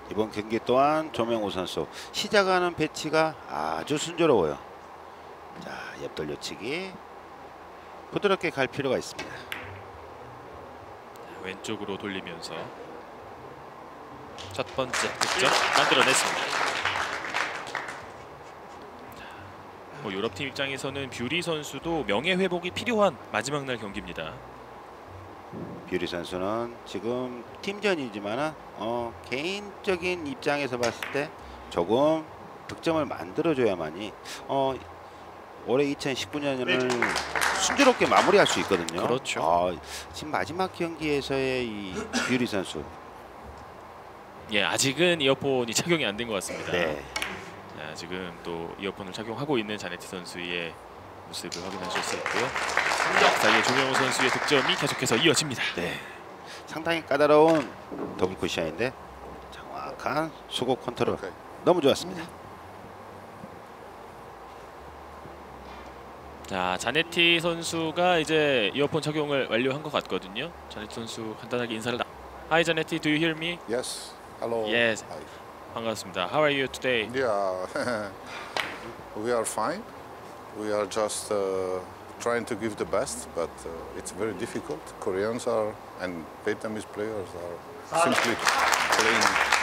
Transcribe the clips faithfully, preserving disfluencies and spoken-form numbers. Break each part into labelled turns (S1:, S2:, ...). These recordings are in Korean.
S1: 이번 경기 또한 조명호 선수 시작하는 배치가 아주 순조로워요. 자, 옆돌려치기 부드럽게 갈 필요가 있습니다.
S2: 왼쪽으로 돌리면서 첫 번째 득점 만들어냈습니다. 뭐 유럽팀 입장에서는 뷰리 선수도 명예 회복이 필요한 마지막 날 경기입니다.
S1: 뷰리 선수는 지금 팀전이지만 어, 개인적인 입장에서 봤을 때 조금 득점을 만들어줘야만이 어, 올해 이천십구 년을 순조롭게 마무리할 수 있거든요.
S2: 그렇죠.
S1: 어, 지금 마지막 경기에서의 이 뷰리 선수.
S2: 예, 아직은 이어폰이 착용이 안 된 것 같습니다.
S1: 네.
S2: 자, 지금 또 이어폰을 착용하고 있는 자네티 선수의 모습을 확인하실 수 있고요. 사이에 조명호 선수의 득점이 계속해서 이어집니다.
S1: 네. 상당히 까다로운 더블 쿠션인데 정확한 수고 컨트롤
S3: 오케이.
S1: 너무 좋았습니다.
S2: 자, 자네티 선수가 이제 이어폰 착용을 완료한 것 같거든요. 자네티 선수 간단하게 인사를 나. Hi, 자네티, do you hear me?
S3: Yes. Hello.
S2: Yes.
S3: Hi.
S2: 반갑습니다. How are you today?
S3: Yeah. We are fine. We are just uh, trying to give the best, but uh, it's very difficult. Koreans are and Vietnamese players are simply playing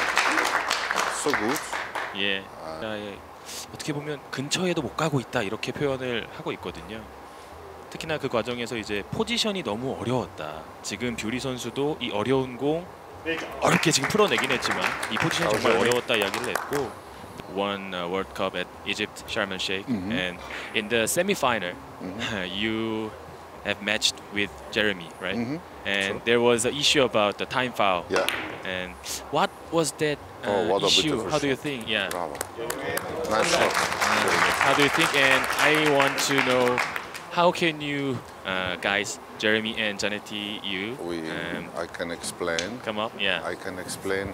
S3: so good.
S2: 예. 자, 예. 어떻게 보면 근처에도 못 가고 있다 이렇게 표현을 하고 있거든요. 특히나 그 과정에서 이제 포지션이 너무 어려웠다. 지금 뷰리 선수도 이 어려운 공 어렵게 지금 풀어내긴 했지만 이 포지션 정말 어려웠다 이야기를 했고 won uh, World Cup at Egypt Sharm el Sheikh
S3: Mhm.
S2: and in the semi-final
S3: Mhm.
S2: you have matched with Jeremy, right?
S3: Mhm.
S2: And
S3: Sure.
S2: there was an issue about the time foul.
S3: Yeah.
S2: And what was that uh,
S3: Oh, what a
S2: issue?
S3: beautiful
S2: How do you
S3: shot.
S2: think? Yeah.
S3: Bravo. Nice shot.
S2: How do you think? And I want to know how can you uh, guys, Jeremy and Janetti, you
S3: We,
S2: um,
S3: I can explain.
S2: come up? Yeah.
S3: I can explain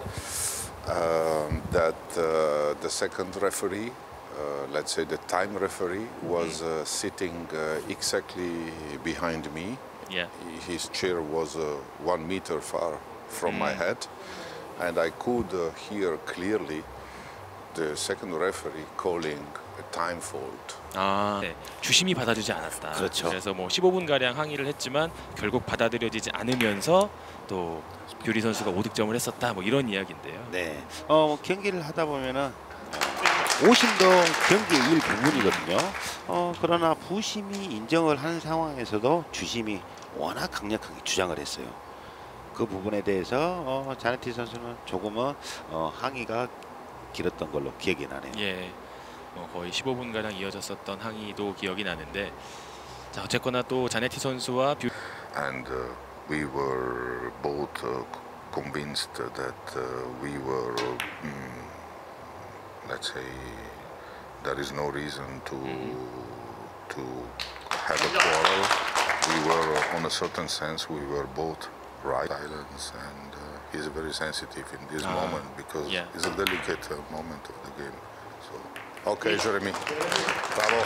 S3: um, that uh, the second referee, uh, let's say the time referee, was uh, sitting uh, exactly behind me.
S2: Yeah.
S3: His chair was uh, one meter far from my head, and I could uh, hear clearly the second referee calling a time fault.
S2: 아, 네. 주심이 받아주지 않았다.
S1: 그렇죠.
S2: 그래서 뭐 십오 분 가량 항의를 했지만 결국 받아들여지지 않으면서 또 뷰리 선수가 오 득점을 했었다. 뭐 이런 이야기인데요.
S1: 네. 어, 경기를 하다 보면은 오심도 경기의 일부분이거든요. 어, 그러나 부심이 인정을 하는 상황에서도 주심이 워낙 강력하게 주장을 했어요. 그 부분에 대해서 어, 자네티 선수는 조금은 어, 항의가 길었던 걸로 기억이 나네요.
S2: 예. 뭐 거의 십오 분 가량 이어졌었던 항의도 기억이 나는데 자, 어쨌거나 또 자네티 선수와 뷰
S3: And uh, we were both uh, convinced that uh, we were, mm, let's say, there is no reason to to have a quarrel. We were, uh, on a certain sense, we were both right. Silence, and uh, he's very sensitive in this
S2: Ah,
S3: moment because
S2: yeah.
S3: it's a delicate uh, moment of the game. So, okay, Jeremy, bravo.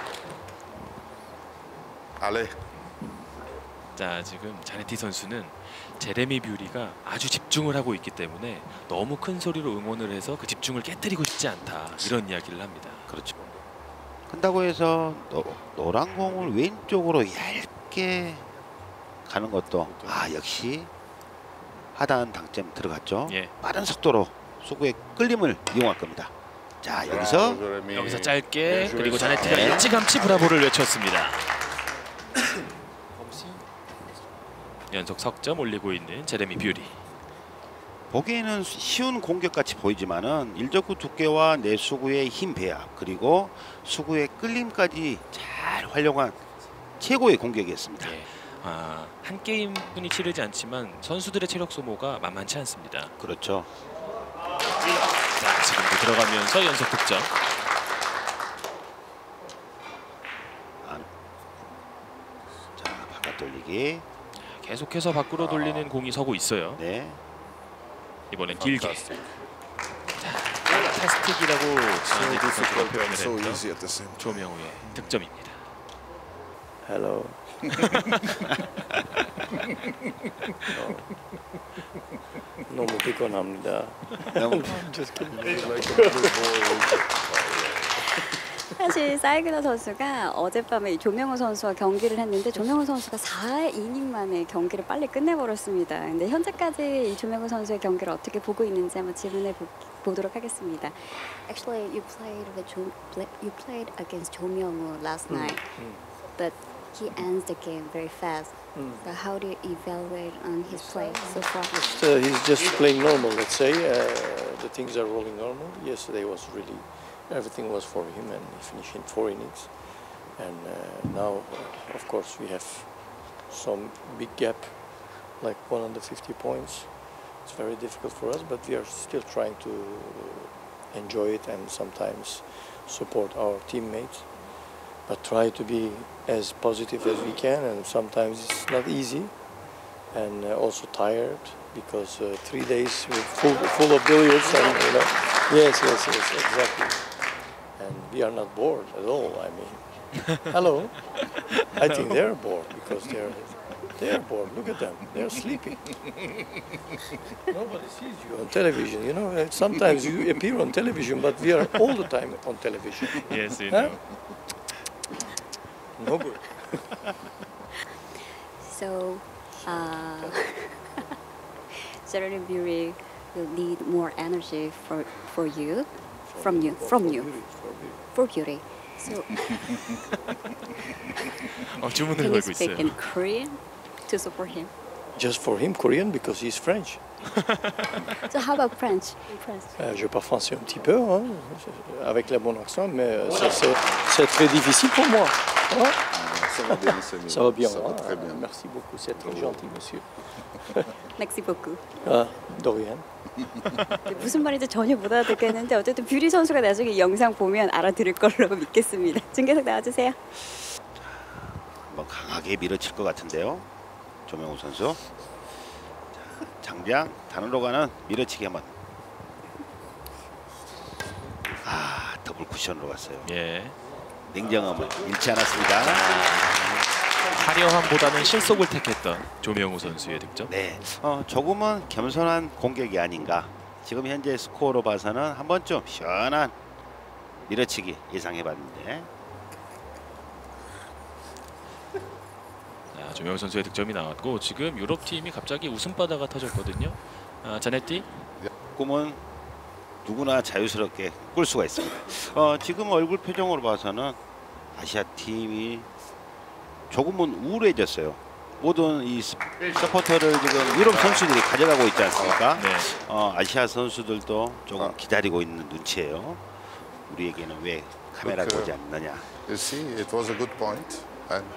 S3: Ale.
S2: 자, 지금 자네티 선수는 제레미 뷰리가 아주 집중을 하고 있기 때문에 너무 큰 소리로 응원을 해서 그 집중을 깨뜨리고 싶지 않다. 이런 이야기를 합니다.
S1: 그렇죠. 한다고 해서 노, 노란 공을 왼쪽으로 얇게 가는 것도 아 역시 하단 당점 들어갔죠.
S2: 예.
S1: 빠른 속도로 수구의 끌림을 이용할 겁니다. 자 여기서
S3: Jeremy.
S2: 여기서 짧게 그리고
S3: 네.
S2: 자네티가
S1: 네.
S2: 일찌감치 브라보를 외쳤습니다. 연속 석점 올리고 있는 제레미 뷰리.
S1: 보기에는 쉬운 공격같이 보이지만은 일적구 두께와 내 수구의 힘 배합 그리고 수구의 끌림까지 잘 활용한 최고의 공격이었습니다.
S2: 예. 아, 한 게임뿐이 치르지 않지만 선수들의 체력 소모가 만만치 않습니다.
S1: 그렇죠.
S2: 자, 지금도 들어가면서 연속 득점.
S1: 자 바깥 돌리기.
S2: 계속해서 밖으로 돌리는 공이 서고 있어요.
S1: 네.
S2: 이번엔 길게.
S3: Fantastic.
S2: 패스틱이라고
S3: So
S2: 자네티 선수가
S3: difficult
S2: 표현을
S3: and so
S2: 했던
S3: easy at the same time.
S2: 조명우의 득점입니다.
S4: Hello. 너무 피곤합니다.
S1: 너무
S4: Just kidding.
S3: It's like a blue ball.
S5: 사실 사이그너 선수가 어젯밤에 이 조명호 선수와 경기를 했는데 조명호 선수가 사 이닝 만에 경기를 빨리 끝내버렸습니다. 근데 현재까지 이 조명호 선수의 경기를 어떻게 보고 있는지 한번 질문해 보, 보도록 하겠습니다. Actually, you played with Jo, you played against Jo Myung-woo last night, but he ends the game very fast. So how do you evaluate on his play so far?
S4: Just, uh, he's just playing normal, let's say. Uh, the things are rolling normal. Yesterday was really, everything was for him, and he finished in four innings. And uh, now, uh, of course, we have some big gap, like one hundred fifty points. It's very difficult for us, but we are still trying to enjoy it and sometimes support our teammates. But try to be as positive as we can, and sometimes it's not easy, and uh, also tired because uh, three days with full full of billiards, and you know, yes, yes, yes, exactly. And we are not bored at all. I mean, hello. I think they're bored because they're they're bored. Look at them. They're sleeping. Nobody sees you on television. You know, Uh, sometimes you appear on television, but we are all the time on television.
S2: Yes, you
S4: Huh?
S2: know.
S4: No good.
S5: So, uh, Saturday Beauty will need more energy for for you, from you, from you, for Beauty. So,
S2: 어, 주문을
S5: can you
S2: 걸고
S5: speak
S2: 있어요.
S5: in Korean to support him?
S4: Just for him, Korean, because he's French.
S5: So how about French? French.
S4: Euh, je parle français un petit peu, hein, avec le bon accent, mais euh, c'est- c'est c'est très difficile pour moi. Hein?
S3: Ça va bien, Samy.
S4: Ça va bien.
S3: Ça va
S4: hein?
S3: très bien.
S4: Merci beaucoup, c'est très gentil, monsieur.
S5: Merci beaucoup.
S4: Ah, Dorian.
S5: 무슨 말인지 전혀 못 알아듣겠는데 어쨌든 뷰리 선수가 나중에 이 영상 보면 알아들을 걸로 믿겠습니다. 중계석 나와주세요.
S1: 한번 강하게 밀어칠 것 같은데요. 조명우 선수. 자, 장장 단으로 가는 밀어치기 한번. 아, 더블 쿠션으로 갔어요.
S2: 예.
S1: 냉정함을 잃지 않았습니다.
S2: 화려함보다는 실속을 택했던 조명우 선수의 득점.
S1: 네, 어, 조금은 겸손한 공격이 아닌가. 지금 현재 스코어로 봐서는 한 번쯤 시원한 밀어치기 예상해봤는데.
S2: 자, 조명우 선수의 득점이 나왔고 지금 유럽 팀이 갑자기 웃음바다가 터졌거든요. 아, 자네티.
S1: 꿈은 누구나 자유스럽게 꿀 수가 있습니다. 어, 지금 얼굴 표정으로 봐서는 아시아 팀이 조금은 우울해졌어요. 모든 이 스- 서포터를 지금 유럽 선수들이 가져가고 있지 않습니까?
S2: 네.
S1: 어, 아시아 선수들도 조금
S3: 아.
S1: 기다리고 있는 눈치예요. 우리에게는 왜 카메라
S3: 그렇죠.
S1: 보지 않느냐.
S3: You see, it was a good point, and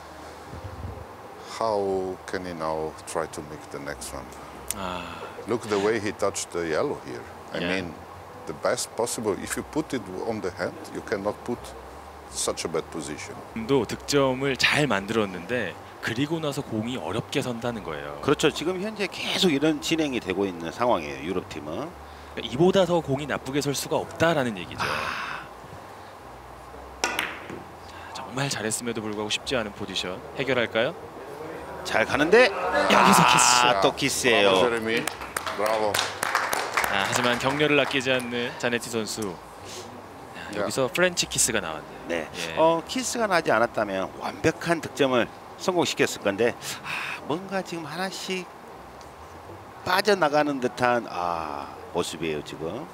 S3: how can he now try to make the next one?
S2: 아,
S3: Look the way he touched the yellow here. I
S2: Yeah.
S3: mean, the best possible. If you put it on the hand, you cannot put such a bad position.
S2: 도 득점을 잘 만들었는데 그리고 나서 공이 어렵게 선다는 거예요.
S1: 그렇죠. 지금 현재 계속 이런 진행이 되고 있는 상황이에요. 유럽 팀은.
S2: 그러니까 이보다 더 공이 나쁘게 설 수가 없다라는 얘기죠. 자, 정말 잘했음에도 불구하고 쉽지 않은 포지션 해결할까요?
S1: 잘 가는데
S2: 여기서 키스.
S1: 아, 또 키스예요.
S3: Bravo, Jeremy. Bravo.
S2: 아, 하지만 격려를 아끼지 않는 자네티 선수. 자, 여기서 프렌치 키스가 나왔네요.
S1: 네.
S2: 예.
S1: 어, 키스가 나지 않았다면 완벽한 득점을 성공시켰을 건데 아, 뭔가 지금 하나씩 빠져나가는 듯한 아, 모습이에요 지금.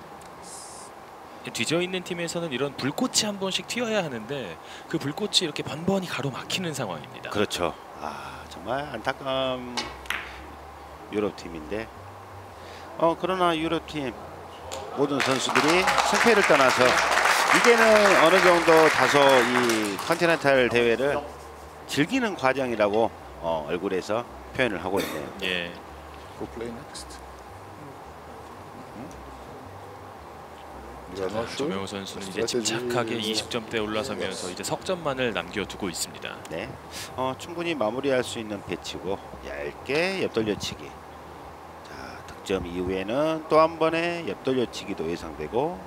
S2: 뒤져 있는 팀에서는 이런 불꽃이 한 번씩 튀어야 하는데 그 불꽃이 이렇게 번번이 가로막히는 상황입니다.
S1: 그렇죠. 아, 정말 안타까운 유럽 팀인데 어 그러나 유럽 팀 모든 선수들이 승패를 떠나서 이제는 어느 정도 다소 이 컨티넨탈 대회를 즐기는 과정이라고 어, 얼굴에서 표현을 하고 있네요.
S2: 예.
S3: Who play next? You are not sure?
S2: 조명우 선수는 이제 침착하게 이십 점대 올라서면서 이제 석점만을 남겨두고 있습니다.
S1: 네, 어, 충분히 마무리할 수 있는 배치고 얇게 옆돌려치기. 자, 득점 이후에는 또 한 번의 옆돌려치기도 예상되고.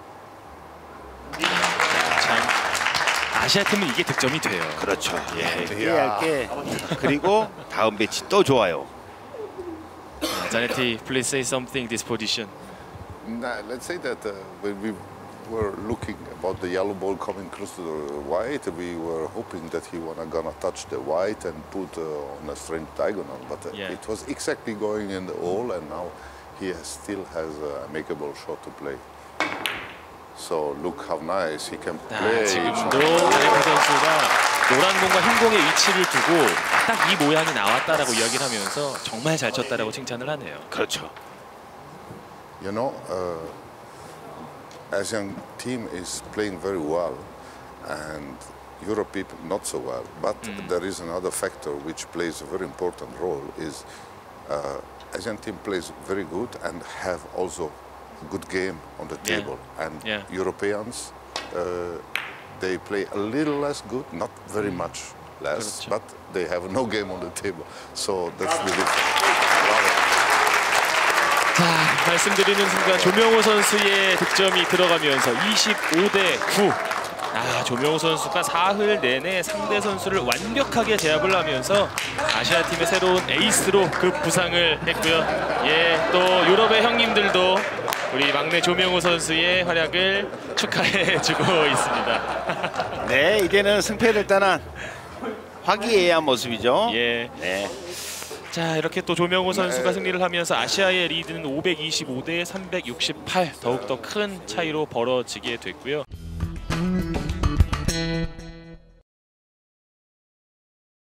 S2: 참 아시아 팀은 이게 득점이 돼요.
S1: 그렇죠. 예, 얇게
S3: 이야.
S1: 얇게. 그리고 다음 배치 또 좋아요.
S2: Zanetti, please say something this position.
S3: Nah, let's say that uh, when we were looking about the yellow ball coming close to the white, we were hoping that he wanna gonna touch the white and put uh, on a straight diagonal, but uh,
S2: Yeah.
S3: it was exactly going in the hole, and now he has, still has a makeable shot to play. So look how nice he can
S2: 아,
S3: play.
S2: 지금도 자네티 선수가 노란 공과 흰 공의 위치를 두고 딱 이 모양이 나왔다라고 이야기를 하면서 정말 잘 쳤다라고 칭찬을 하네요.
S1: 그렇죠.
S3: You know, uh, Asian team is playing very well, and Europe people not so well. But there is another factor which plays a very important role. Is uh, Asian team plays very good and have also good game on the
S2: Yeah.
S3: table, and
S2: Yeah.
S3: Europeans uh, they play a little less good, not very much less,
S2: 그렇죠.
S3: but they have no game on the table. So that's the difference.
S2: 자, 말씀드리는 순간 조명호 선수의 득점이 들어가면서 이십오 대 구. 아, 조명호 선수가 사흘 내내 상대 선수를 완벽하게 제압을 하면서 아시아 팀의 새로운 에이스로 급 부상을 했고요. 예, 또 유럽의 형님들도 우리 막내 조명호 선수의 활약을 축하해주고 있습니다.
S1: 네, 이제는 승패를 떠난 화기애애한 모습이죠.
S2: 예.
S1: 네.
S2: 자, 이렇게 또 조명호 선수가 승리를 하면서 아시아의 리드는 오백이십오 대 삼백육십팔, 더욱더 큰 차이로 벌어지게 됐고요.